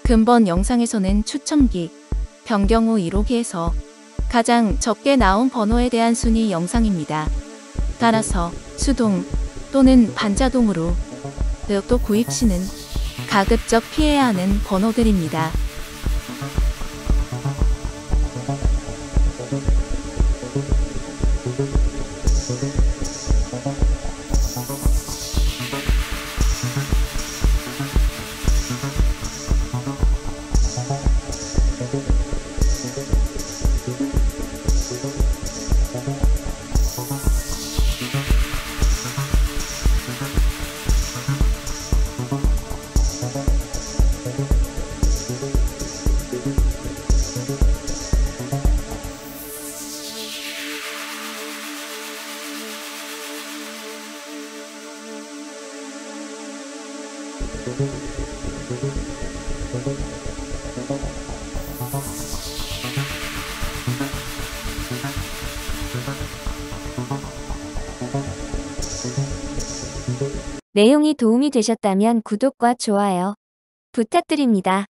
근본 영상에서는 추첨기, 변경 후 1호기에서 가장 적게 나온 번호에 대한 순위 영상입니다. 따라서 수동 또는 반자동으로 또 구입 시는 가급적 피해야 하는 번호들입니다. 내용이 도움이 되셨다면 구독과 좋아요 부탁드립니다.